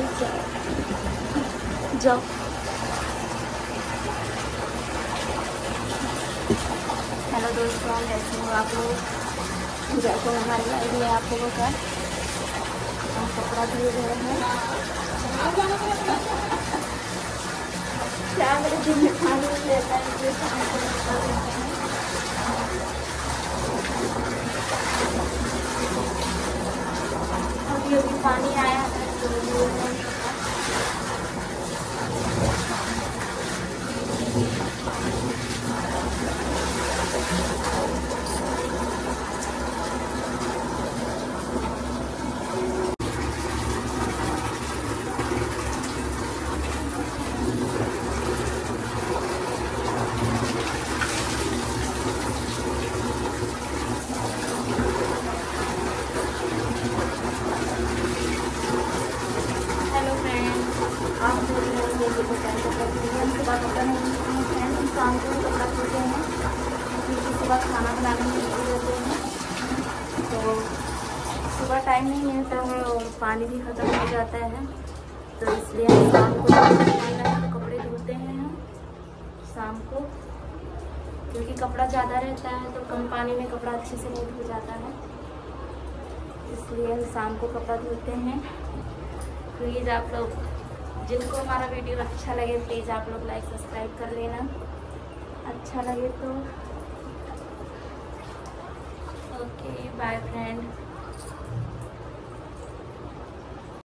जाओ। हेलो दोस्तों, कैसे हो आप लोग? जैसे हमारी आई है आप लोगों का हम कपड़ा धुल रहे हैं। क्या मेरे दिन में पानी नहीं रहता है, इसलिए शाम को निकल देते हैं। अभी पानी आया है तो आप देख रहे हैं ये कैसे करते हैं। हम सुबह कपड़ा नहीं धोते हैं फ्रेंड, हम शाम को भी कपड़ा धोते हैं क्योंकि सुबह खाना बनाने में बिजी रहते हैं तो सुबह टाइम नहीं मिलता है और पानी भी ख़त्म हो जाता है, तो इसलिए हम शाम को तो कपड़े धोते हैं हम शाम को, क्योंकि कपड़ा ज़्यादा रहता है तो कम पानी में कपड़ा अच्छे से नहीं धो जाता है, इसलिए हम शाम को कपड़ा धोते हैं। प्लीज़ आप लोग जिनको हमारा वीडियो अच्छा लगे प्लीज़ आप लोग लाइक सब्सक्राइब कर लेना, अच्छा लगे तो। Okay bye friend.